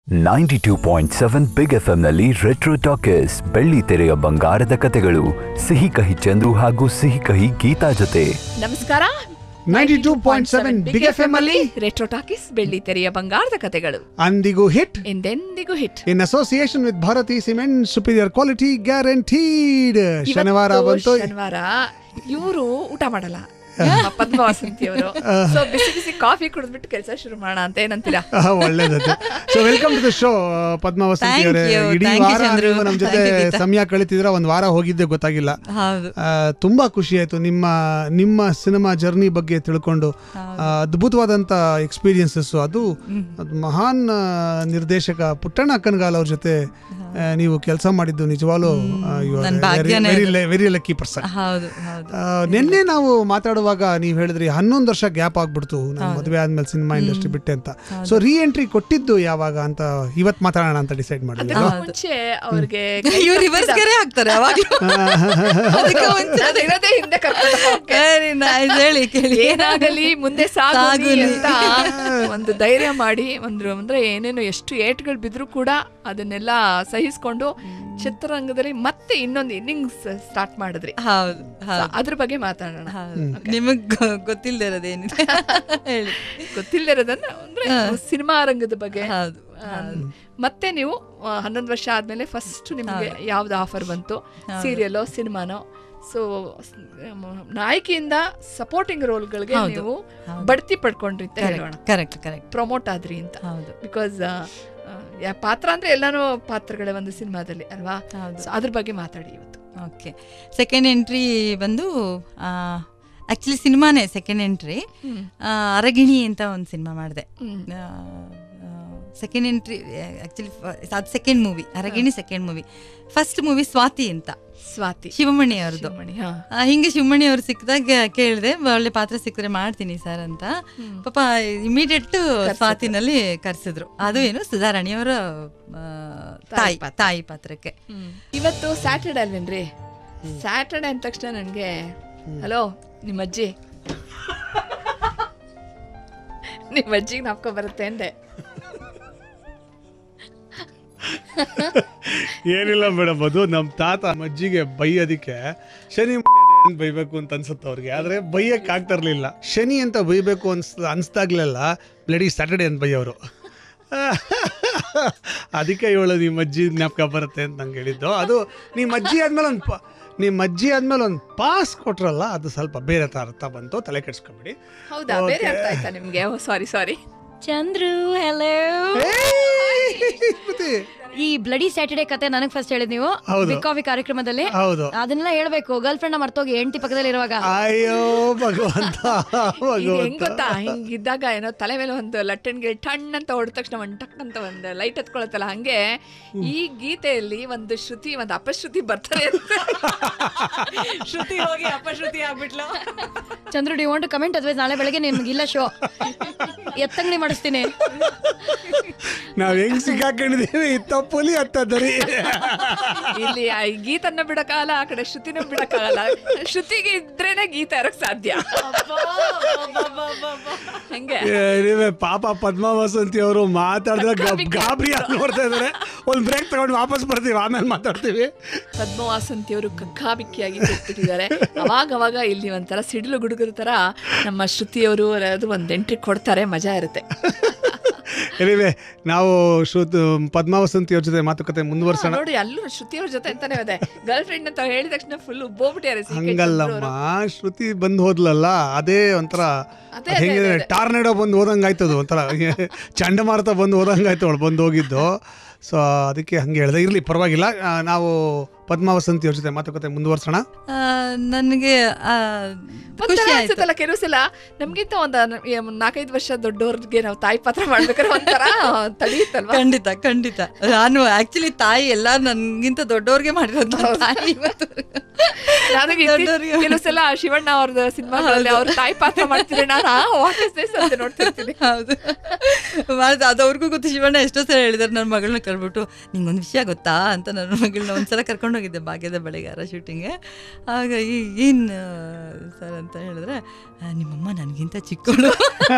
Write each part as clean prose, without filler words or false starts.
92.7 big FM ನಲ್ಲಿ retro talkies ಬೆಳ್ಳಿ ತೆರೆಯ ಬಂಗಾರದ ಕತೆಗಳು ಸಿಹಿ ಕಹಿ ಚಂದ್ರು ಹಾಗೂ ಸಿಹಿ ಕಹಿ ಗೀತಾ ಜೊತೆ. ನಮಸ್ಕಾರ. 92.7 ಬಿಗ್ ಎಫ್ಎಂ ಅಲ್ಲಿ ರೆಟ್ರೋ ಟಾಕೀಸ್ ಬೆಳ್ಳಿ ತೆರೆಯ ಬಂಗಾರದ ಕತೆಗಳು. ಅಂದಿಗೂ ಹಿಟ್, ಎಂದೆಂದಿಗೂ hit. In association with Bharathi cement, superior quality guaranteed. ಶನಿವಾರ ಬಂತು. ಶನಿವಾರ ಇವರು ಊಟ ಮಾಡಲ್ಲ, ಪದ್ಮ ವಸಂತಿಯವರು. ಸೊ ಬಿಸಿ ಬಿಸಿ ಕಾಫಿ ಕುಡಿದ್ಬಿಟ್ಟು ಕೆಲಸ ಶುರು ಮಾಡೋಣ ಅಂತ ಏನಂತೀರಾ? ಒಳ್ಳೇದದು. So welcome to the show Padma Vasanthi ಅವರೇ. ಇಡೀ ವಾರ ನಮ್ಮ ಜೊತೆ ಸಮಯ ಕಳಿತಿದ್ರ, ಒಂದ್ ವಾರ ಹೋಗಿದ್ದೆ ಗೊತ್ತಾಗಿಲ್ಲ. ತುಂಬಾ ಖುಷಿ ಆಯ್ತು ನಿಮ್ಮ ಸಿನಿಮಾ ಜರ್ನಿ ಬಗ್ಗೆ ತಿಳ್ಕೊಂಡು. ಅದ್ಭುತವಾದಂತ ಎಕ್ಸ್ಪೀರಿಯನ್ಸಸ್. ಅದು ಮಹಾನ್ ನಿರ್ದೇಶಕ ಪುಟ್ಟಣ್ಣ ಕನಗಾಲ್ ಅವ್ರ ಜೊತೆ ನೀವು ಕೆಲಸ ಮಾಡಿದ್ದು ನಿಜವಾಗ್ಲೂ ವೆರಿ ಲಕ್ಕಿ ಪರ್ಸನ್. ನಿನ್ನೆ ನಾವು ಮಾತಾಡುವಾಗ ನೀವು ಹೇಳಿದ್ರಿ 11 ವರ್ಷ ಗ್ಯಾಪ್ ಆಗ್ಬಿಡ್ತು ನಾನು ಮದುವೆ ಆದ್ಮೇಲೆ ಸಿನಿಮಾ ಇಂಡಸ್ಟ್ರಿ ಬಿಟ್ಟೆ ಅಂತ. ಸೊ ರೀ ಎಂಟ್ರಿ ಕೊಟ್ಟಿದ್ದು ಯಾವಾಗ ಅಂತ ಇವತ್ತು ಮಾತಾಡೋಣ ಅಂತ ಡಿಸೈಡ್ ಮಾಡಿದ್ವಿ. ಮುಂಚೆ ಅವ್ರಿಗೆ ಏನಾಗಲಿ ಮುಂದೆ ಸಾಗಲಿ ಅಂತ ಒಂದು ಧೈರ್ಯ ಮಾಡಿ ಅಂದ್ರೆ ಏನೇನು ಎಷ್ಟು ಏಟ್ಗಳು ಬಿದ್ರು ಕೂಡ ಅದನ್ನೆಲ್ಲ ಸಹಿಸ್ಕೊಂಡು ಚಿತ್ರರಂಗದಲ್ಲಿ ಮತ್ತೆ ಇನ್ನೊಂದು ಇನ್ನಿಂಗ್ಸ್ ಸ್ಟಾರ್ಟ್ ಮಾಡಿದ್ರಿ. ಅದ್ರ ಬಗ್ಗೆ ಮಾತಾಡೋಣ. ನಿಮಗ್ ಗೊತ್ತಿಲ್ಲದಿರೋದೇನಿದೆ? ಗೊತ್ತಿಲ್ಲದೆ ಇರೋದನ್ನ ಅಂದ್ರೆ ಸಿನಿಮಾ ರಂಗದ ಬಗ್ಗೆ. ಮತ್ತೆ ನೀವು 11 ವರ್ಷ ಆದ್ಮೇಲೆ ಫಸ್ಟ್ ನಿಮ್ಗೆ ಯಾವ್ದು ಆಫರ್ ಬಂತು? ಸೀರಿಯಲ್ಲೋ ಸಿನಿಮಾನೋ? ಸೊ ನಾಯಕಿಯಿಂದ ಸಪೋರ್ಟಿಂಗ್ ರೋಲ್ಗಳಿಗೆ ನೀವು ಬಡ್ತಿ ಪಡ್ಕೊಂಡ್ರಿ ಅಂತ ಹೇಳೋಣ. ಪ್ರಮೋಟ್ ಆದ್ರಿ ಅಂತ. ಬಿಕಾಸ್ ಪಾತ್ರ ಅಂದ್ರೆ ಎಲ್ಲಾನು ಪಾತ್ರಗಳೇ ಒಂದು ಸಿನಿಮಾದಲ್ಲಿ ಅಲ್ವಾ? ಅದ್ರ ಬಗ್ಗೆ ಮಾತಾಡಿ ಇವತ್ತು. ಓಕೆ, ಸೆಕೆಂಡ್ ಎಂಟ್ರಿ ಬಂದು ಆಕ್ಚುಲಿ ಸಿನಿಮಾನೇ ಸೆಕೆಂಡ್ ಎಂಟ್ರಿ. ಅರಗಿಣಿ ಅಂತ ಒಂದು ಸಿನಿಮಾ ಮಾಡಿದೆ. ಸೆಕೆಂಡ್ ಎಂಟ್ರಿ ಆಕ್ಚುಲಿ ಅದು second movie. Aragini second movie. First movie Swathi ಅಂತ, ಶಿವಮಣಿ ಅವ್ರದ್ದು. ಹಿಂಗೆ ಶಿವಮಣಿ ಅವ್ರು ಸಿಕ್ಕಿದಾಗ ಕೇಳಿದೆ, ಒಳ್ಳೆ ಪಾತ್ರ ಸಿಕ್ಕಿದ್ರೆ ಮಾಡ್ತೀನಿ ಸರ್ ಅಂತ. ಪಾಪ ಇಮಿಡಿಯೇಟ್ ಸ್ವಾತಿನಲ್ಲಿ ಕರೆಸಿದ್ರು. ಅದು ಏನು ಸುಧಾರಾಣಿಯವರ ತಾಯಿ ಪಾತ್ರಕ್ಕೆ. ಇವತ್ತು ಸ್ಯಾಟರ್ಡೆ ಅಲ್ವೇನ್ರಿ? ಸ್ಯಾಟರ್ಡೆ ಅಂದ ತಕ್ಷಣ ನನಗೆ ಹಲೋ ನಿಮ್ಮ ಅಜ್ಜಿಗೆ ನಾಪ್ಕೊ ಬರುತ್ತೆ ಅಂದೆ. ಏನಿಲ್ಲ ಮೇಡಮ್, ಅದು ನಮ್ಮ ತಾತ ಅಜ್ಜಿಗೆ ಬೈಯೋದಿಕ್ಕೆ ಶನಿ ಬೈಬೇಕು ಅಂತ ಅನ್ಸುತ್ತೆ ಅವ್ರಿಗೆ. ಆದ್ರೆ ಬೈಯಕ್ಕೆ ಆಗ್ತಾ ಇರ್ಲಿಲ್ಲ. ಶನಿ ಅಂತ ಬೈಬೇಕು ಅನ್ಸ್ದಾಗ್ಲೆಲ್ಲ ಬ್ಲಡಿ ಸ್ಯಾಟರ್ಡೆ ಅಂತ ಬೈಯೋರು. ಅದಕ್ಕೆ ಹೇಳೋದು ನಿಮ್ಮ ಅಜ್ಜಿ ಜ್ಞಾಪಕ ಬರುತ್ತೆ ಅಂತ ನಂಗೆ ಹೇಳಿದ್ದು. ಅದು ನಿಮ್ಮ ಅಜ್ಜಿ ಆದ್ಮೇಲೆ ಒಂದು ಪಾಸ್ ಕೊಟ್ರಲ್ಲ, ಅದು ಸ್ವಲ್ಪ ಬೇರೆ ಅರ್ಥ ಬಂತು. ತಲೆ ಕೆಡ್ಸ್ಕೊಂಬಿಡಿ. ಹೌದಾ? ಬೇರೆ ಅರ್ಥ ಆಯ್ತಾ ನಿಮ್ಗೆ? ಸಾರಿ. ಚಂದ್ರು, ಹೆಲೋ. ಈ ಬ್ಲಡಿ ಸ್ಯಾಟರ್ಡೆ ಕತೆ ನನಗೆ ಫಸ್ಟ್ ಹೇಳಿದ್ ನೀವು ಬಿಗ್ ಕಾಫಿ ಕಾರ್ಯಕ್ರಮದಲ್ಲಿ. ಅದನ್ನೆಲ್ಲ ಹೇಳ್ಬೇಕು. ಗರ್ಲ್ ಫ್ರೆಂಡ್ ಮರ್ತೋಗಿ ಹೆಂಡತಿ ಪಕ್ಕದಲ್ಲಿ ಇರುವಾಗ. ಅಯ್ಯೋ ಭಗವಂತ. ಹೆಂಗ್ ಗೊತ್ತಾ, ಹಿಂಗಿದ್ದಾಗ ಏನೋ ತಲೆ ಮೇಲೆ ಒಂದು ಲಟ್ಟಣ್ಗೆ ಟಣ್ ಅಂತ ಹೊಡೆದ ತಕ್ಷಣ ಒಂದು ಟಕ್ ಅಂತ ಒಂದು ಲೈಟ್ ಹತ್ಕೊಳತ್ತಲ್ಲ, ಹಂಗೆ ಈ ಗೀತೆಯಲ್ಲಿ ಒಂದು ಶ್ರುತಿ ಒಂದು ಅಪಶ್ರುತಿ ಬರ್ತಾರೆ. ಶ್ರುತಿ ಹೋಗಿ ಅಪಶ್ರುತಿ ಆಗ್ಬಿಟ್ಲು. Chandru, do want to comment? ಅದ್ವೈಸ್ ನಾಳೆ ಬೆಳಗ್ಗೆ ನಿಮ್ಗಿಲ್ಲ ಶೋ, ಎತ್ತಂಗಡಿ ಮಾಡಿಸ್ತೀನಿ. ನಾವ್ ಹೆಂಗ್ ಸಿಕ್ಕಾಕೊಂಡಿದೀವಿ, ತಪ್ಪಲಿ ಹತ್ತದರಿ. ಇಲ್ಲಿ ಗೀತನ್ನ ಬಿಡಕ್ಕಾಗಲ್ಲ, ಆ ಕಡೆ ಶ್ರುತಿನೂ ಬಿಡಕ್ಕಾಗಲ್ಲ. ಶ್ರುತಿಗೆ ಇದ್ರೇನೆ ಗೀತ ಇರಕ್ ಸಾಧ್ಯ. ಹಂಗೆ ಪಾಪ ಪದ್ಮ ವಸಂತಿ ಅವರು ಮಾತಾಡಿದ್ರೆ ಗಾಬರಿ ನೋಡ್ತಾ ಇದಾರೆ. ಒಂದ್ ಬ್ರೇಕ್ ತಗೊಂಡು ವಾಪಸ್ ಬರ್ತೀವಿ, ಆಮೇಲೆ ಮಾತಾಡ್ತೀವಿ. ಪದ್ಮ ವಸಂತಿ ಅವರು ಕಕ್ಕಾಬಿಕ್ಕಿಯಾಗಿ ಕೂತ್ಬಿಟ್ಟಿದ್ದಾರೆ. ಅವಾಗ ಇಲ್ಲಿ ಒಂಥರ ಸಿಡಿಲು ಗುಡುಗರ ತರ ನಮ್ಮ ಶ್ರುತಿಯವರು ಅದು ಒಂದ್ ಎಂಟ್ರಿ ಕೊಡ್ತಾರೆ, ಮಜಾ ಇರುತ್ತೆ. ಎನಿವೆ, ನಾವು ಪದ್ಮ ವಸಂತಿ ಅವ್ರ ಜೊತೆ ಮಾತುಕತೆ ಮುಂದುವರ್ಸೋಣ. ನೋಡಿ, ಅಲ್ಲೂ ಶ್ರುತಿ ಅವ್ರ ಜೊತೆ ಅಂತಾನೆ ಇದೆ. ಗರ್ಲ್ ಫ್ರೆಂಡ್ ಅಂತ ಹೇಳಿದ ತಕ್ಷಣ ಫುಲ್ ಬೋಗ್ಬಿಟ್ಟಿದ್ದಾರೆ. ಹಂಗಲ್ಲಮ್ಮ, ಶ್ರುತಿ ಬಂದ್ ಹೋದ್ಲಲ್ಲ, ಅದೇ ಒಂಥರ ಹೆಂಗಿದೆ, ಟಾರ್ನೆಡೋ ಬಂದು ಹೋದಂಗಾಯ್ತದು. ಒಂಥರ ಚಂಡಮಾರುತ ಬಂದು ಹೋದಂಗಾಯ್ತು ಅವಳು ಬಂದು ಹೋಗಿದ್ದು. ಸೊ ಅದಕ್ಕೆ ಹಂಗೆ ಹೇಳಿದೆ. ಇರ್ಲಿ, ಪರವಾಗಿಲ್ಲ. ನಾವು ಪದ್ಮ ವಸಂತಿ ಅವ್ರ ಜೊತೆ ಮಾತುಕತೆ ಮುಂದುವರ್ಸೋಣ. ನನಗೆ ಅನ್ಸುತ್ತಲ್ಲ, ಕೆಲವು ಸಲ ನಮ್ಗಿಂತ ಒಂದು 4-5 ವರ್ಷ ದೊಡ್ಡವ್ರಿಗೆ ನಾವು ತಾಯಿ ಪಾತ್ರ ಮಾಡ್ಬೇಕಾದ್ರೆ ಒಂಥರ ತಡೆಯುತ್ತಲ್ವಾ? ಖಂಡಿತ. ನಾನು ಆಕ್ಚುಲಿ ತಾಯಿ ಎಲ್ಲ ನನ್ಗಿಂತ ದೊಡ್ಡವ್ರಿಗೆ ಮಾಡಿರೋದು. ಕೆಲವು ಸಲ ಶಿವಣ್ಣ ಅವ್ರದ ಸಿನಿಮಾಗಳಲ್ಲಿ ಅವ್ರ ತಾಯಿ ಪಾತ್ರ ಮಾಡ್ತಿದ್ರೆ ನಾನು ನೋಡ್ತಿರ್ತೀನಿ. ಹೌದು, ಅದು ಅವ್ರಿಗೂ ಗೊತ್ತು. ಶಿವಣ್ಣ ಎಷ್ಟೋ ಸಲ ಹೇಳಿದಾರೆ ನನ್ನ ಮಗಳನ್ನ ಕರ್ಬಿಟ್ಟು, ನಿಂಗೊಂದು ವಿಷಯ ಗೊತ್ತಾ ಅಂತ. ನನ್ನ ಮಗಳನ್ನ ಒಂದ್ಸಲ ಕರ್ಕೊಂಡು ಕರ್ಕೊಂಡೋಗಿದ್ದೆ ಭಾಗ್ಯದ ಬಳೆಗಾರ ಶೂಟಿಂಗ್ಗೆ. ಹಾಗಾಗಿ ಏನು ಸರ್ ಅಂತ ಹೇಳಿದ್ರೆ, ನಿಮ್ಮಮ್ಮ ನನಗಿಂತ ಚಿಕ್ಕವಳು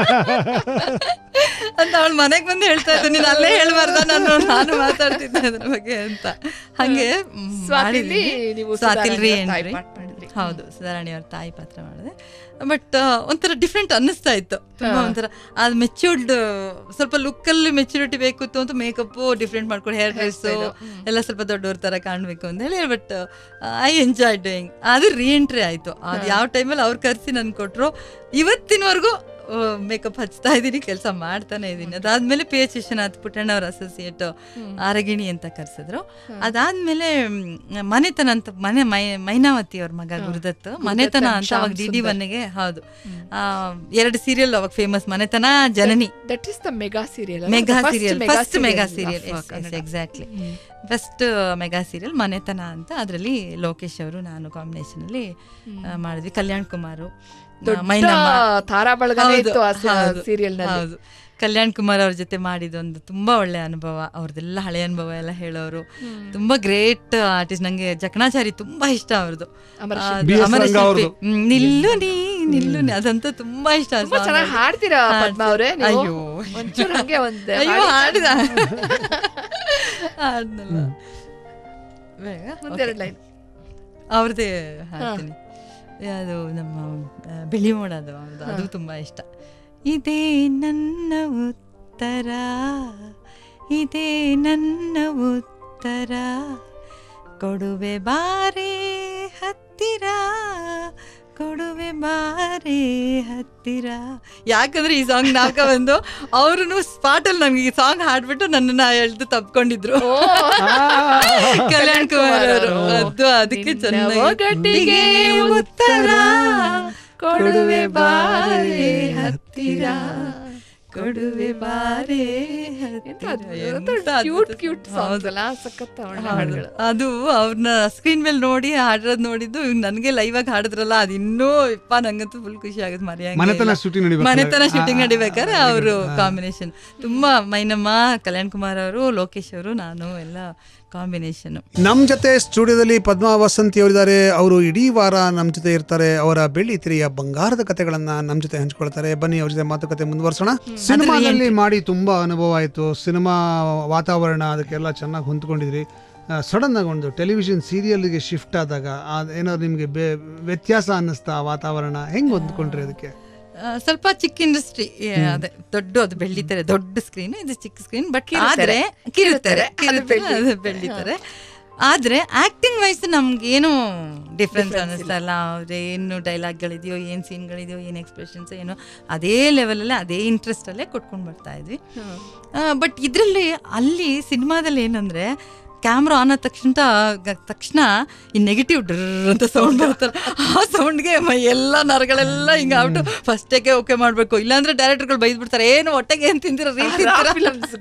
ಅಂತ ಅವಳು ಮನೆಗೆ ಬಂದು ಹೇಳ್ತಾ ಇದ್ದು. ನೀನು ಅಲ್ಲೇ ಹೇಳ್ಬಾರ್ದ, ನಾನು ಮಾತಾಡ್ತಿದ್ದೆ ಅದ್ರ ಬಗ್ಗೆ ಅಂತ. ಹಾಗೆ ಸ್ವಾತಿಲ್ ರೀ ಏನ್ರಿ, ಹೌದು ಸುಧಾರಾಣಿಯವ್ರ ತಾಯಿ ಪಾತ್ರ ಮಾಡಿದೆ. ಬಟ್ ಒಂಥರ ಡಿಫ್ರೆಂಟ್ ಅನ್ನಿಸ್ತಾ ಇತ್ತು. ತುಂಬ ಒಂಥರ ಅದು ಮೆಚ್ಯೂರ್ಡ್, ಸ್ವಲ್ಪ ಲುಕ್ಕಲ್ಲಿ ಮೆಚ್ಯೂರಿಟಿ ಬೇಕಿತ್ತು ಅಂತ ಮೇಕಪ್ಪು ಡಿಫ್ರೆಂಟ್ ಮಾಡ್ಕೊಂಡು, ಹೇರ್ ಡ್ರೆಸ್ಸು ಎಲ್ಲ ಸ್ವಲ್ಪ ದೊಡ್ಡವ್ರ ಥರ ಕಾಣಬೇಕು ಅಂತ ಹೇಳಿ. But I enjoy doing. ಅದು ರೀಎಂಟ್ರಿ ಆಯಿತು. ಅದು ಯಾವ ಟೈಮಲ್ಲಿ ಅವ್ರು ಕರೆಸಿ ನನ್ಗೆ ಕೊಟ್ಟರು, ಇವತ್ತಿನವರೆಗೂ ಮೇಕಪ್ ಹಚ್ತಾ ಇದ್ದೀನಿ, ಕೆಲಸ ಮಾಡ್ತಾನೆ ಇದ್ದೀನಿ. ಅದಾದ್ಮೇಲೆ ಪಿ ಎಚ್ ವಿಶ್ವನಾಥ್ ಪುಟ್ಟಣ್ಣ ಅವ್ರ ಅಸೋಸಿಯೇಟ್ ಆರಗಿಣಿ ಅಂತ ಕರೆಸಿದ್ರು. ಅದಾದ್ಮೇಲೆ ಮನೆತನ ಅಂತ ಮೈನಾವತಿ ಅವ್ರ ಮಗ ಗುರುದತ್ ಮನೆತನ ಅಂತ ಅವಾಗ DD1ಗೆ, ಹೌದು 2 ಸೀರಿಯಲ್ ಅವಾಗ ಫೇಮಸ್, ಮನೆತನ ಜನನಿ. That is the mega serial, first mega serial, exactly first mega serial ಮನೆತನ ಅಂತ. ಅದರಲ್ಲಿ ಲೋಕೇಶ್ ಅವರು ನಾನು ಕಾಂಬಿನೇಷನ್ ಅಲ್ಲಿ ಮಾಡಿದ್ವಿ. ಕಲ್ಯಾಣ್ ಕುಮಾರ್, ಹೌದು, ಕಲ್ಯಾಣ್ ಕುಮಾರ್ ಅವ್ರ ಜೊತೆ ಮಾಡಿದೊಂದು ತುಂಬಾ ಒಳ್ಳೆ ಅನುಭವ. ಅವ್ರದ್ದೆಲ್ಲ ಹಳೆ ಅನುಭವ ಎಲ್ಲ ಹೇಳೋರು. ತುಂಬಾ ಗ್ರೇಟ್ ಆರ್ಟಿಸ್ಟ್. ನಂಗೆ ಜಕಣಾಚಾರಿ ತುಂಬಾ ಇಷ್ಟ ಅವ್ರದ್ದು. ನಿಲ್ಲು ನೀ ನಿಲ್ಲು ನೀ ಅದಂತೂ ತುಂಬಾ ಇಷ್ಟ. ಹಾಡ್ತೀರಾ ಪದ್ಮ ಅವರೇ? ಅಯ್ಯೋ ಹಾಡಿದ ಅವ್ರದ್ದೇ ಹಾಡ್ತೀನಿ. ಅದು ನಮ್ಮ ಬಿಳಿ ಮೋಡದು, ಅದು ತುಂಬ ಇಷ್ಟ. ಇದೇ ನನ್ನ ಉತ್ತರ, ಇದೇ ನನ್ನ ಉತ್ತರ, ಕೊಡುವೆ ಬಾರೆ ಹತ್ತಿರ, ಕೊಡುವೆ ಬಾರೆ ಹತ್ತಿರ. ಯಾಕಂದ್ರೆ ಈ ಸಾಂಗ್ ನಾಲ್ಕ ಬಂದು ಅವ್ರು ಸ್ಪಾಟಲ್ಲಿ ನಮ್ಗೆ ಈ ಸಾಂಗ್ ಹಾಡ್ಬಿಟ್ಟು ನನ್ನನ್ನ ಎಳ್ದು ತಪ್ಕೊಂಡಿದ್ರು ಕಲ್ಯಾಣ್ ಕುಮಾರ್ ಅವರು. ಅದಕ್ಕೆ ಚೆನ್ನಾಗಿ ಉತ್ತರ, ಕೊಡುವೆ ಬಾರೆ ಹತ್ತಿರ, ಕೊಡುವೆ ಬಾರೆ. ಅದು ಅವ್ರನ್ನ ಸ್ಕ್ರೀನ್ ಮೇಲೆ ನೋಡಿ ಹಾಡಿರೋದು ನೋಡಿದ್ದು, ನನ್ಗೆ ಲೈವ್ ಆಗಿ ಹಾಡಿದ್ರಲ್ಲ, ಅದು ಇನ್ನೂ ನಂಗಂತೂ ಫುಲ್ ಖುಷಿ ಆಗುತ್ತೆ. ಮನೆತನ ಶೂಟಿಂಗ್ ನಡಿಬೇಕಾದ್ರೆ ಅವರು ಕಾಂಬಿನೇಷನ್ ತುಂಬಾ, ಮೈನಮ್ಮ, ಕಲ್ಯಾಣ್ ಕುಮಾರ್ ಅವರು, ಲೋಕೇಶ್ ಅವರು, ನಾನು ಎಲ್ಲ ಕಾಂಬಿನೇಷನ್. ನಮ್ ಜೊತೆ ಸ್ಟುಡಿಯೋದಲ್ಲಿ ಪದ್ಮಾ ವಸಂತಿ ಅವರಿದ್ದಾರೆ. ಅವರು ಇಡೀ ವಾರ ನಮ್ ಜೊತೆ ಇರ್ತಾರೆ. ಅವರ ಬೆಳ್ಳಿ ತೆರೆಯ ಬಂಗಾರದ ಕಥೆಗಳನ್ನ ನಮ್ ಜೊತೆ ಹಂಚ್ಕೊಳ್ತಾರೆ. ಬನ್ನಿ ಅವ್ರ ಜೊತೆ ಮಾತುಕತೆ ಮುಂದುವರ್ಸೋಣ. ಸಿನಿಮಾದಲ್ಲಿ ಮಾಡಿ ತುಂಬಾ ಅನುಭವ ಆಯ್ತು. ಸಿನಿಮಾ ವಾತಾವರಣ ಅದಕ್ಕೆಲ್ಲ ಚೆನ್ನಾಗಿ ಹೊಂದ್ಕೊಂಡಿದ್ರಿ. ಸಡನ್ ಆಗಿ ಒಂದು ಟೆಲಿವಿಷನ್ ಸೀರಿಯಲ್ಗೆ ಶಿಫ್ಟ್ ಆದಾಗ ಏನಾದ್ರು ನಿಮ್ಗೆ ವ್ಯತ್ಯಾಸ ಅನ್ನಿಸ್ತಾ? ವಾತಾವರಣ ಹೆಂಗ್ ಹೊಂದ್ಕೊಂಡ್ರಿ ಅದಕ್ಕೆ? ಸ್ವಲ್ಪ ಚಿಕ್ಕ ಇಂಡಸ್ಟ್ರಿ, ಅದೇ ಅದು ಬೆಳ್ಳಿತಾರೆ, ದೊಡ್ಡ ಸ್ಕ್ರೀನ್, ಇದು ಚಿಕ್ಕ ಸ್ಕ್ರೀನ್. ಬಟ್ ಆದ್ರೆ ಕಿರುತ್ತಾರೆ, ಬೆಳ್ಳಿತಾರೆ. ಆದ್ರೆ ಆಕ್ಟಿಂಗ್ ವೈಸ್ ನಮ್ಗೇನು ಡಿಫ್ರೆನ್ಸ್ ಅನ್ನಿಸ್ತಲ್ಲ. ಅವ್ರೆ ಏನು ಡೈಲಾಗ್ಗಳಿದೆಯೋ, ಏನು ಸೀನ್ಗಳಿದೆಯೋ, ಏನು ಎಕ್ಸ್ಪ್ರೆಷನ್ಸ್ ಏನೋ, ಅದೇ ಲೆವೆಲಲ್ಲೇ ಅದೇ ಇಂಟ್ರೆಸ್ಟ್ ಅಲ್ಲೇ ಕೊಟ್ಕೊಂಡು ಬರ್ತಾ ಇದ್ವಿ. ಬಟ್ ಇದರಲ್ಲಿ ಅಲ್ಲಿ ಸಿನಿಮಾದಲ್ಲಿ ಏನಂದ್ರೆ, ಕ್ಯಾಮ್ರಾ ಆನ್ ಆದ ತಕ್ಷಣ ಈ ನೆಗೆಟಿವ್ ಡ್ರರ್ ಅಂತ ಸೌಂಡ್ ಬರುತ್ತಲ್ಲ, ಆ ಸೌಂಡ್ಗೆ ಎಲ್ಲ ನರಗಳೆಲ್ಲ ಹಿಂಗೆ ಆಗ್ಬಿಟ್ಟು ಫಸ್ಟೇಗೆ ಓಕೆ ಮಾಡಬೇಕು. ಇಲ್ಲಾಂದ್ರೆ ಡೈರೆಕ್ಟರ್ಗಳು ಬೈದ್ಬಿಡ್ತಾರೆ, ಏನು ಹೊಟ್ಟೆಗೆ ಏನು ತಿಂತೀರ, ರೀಲ್ ತಿಂತೀರಾ,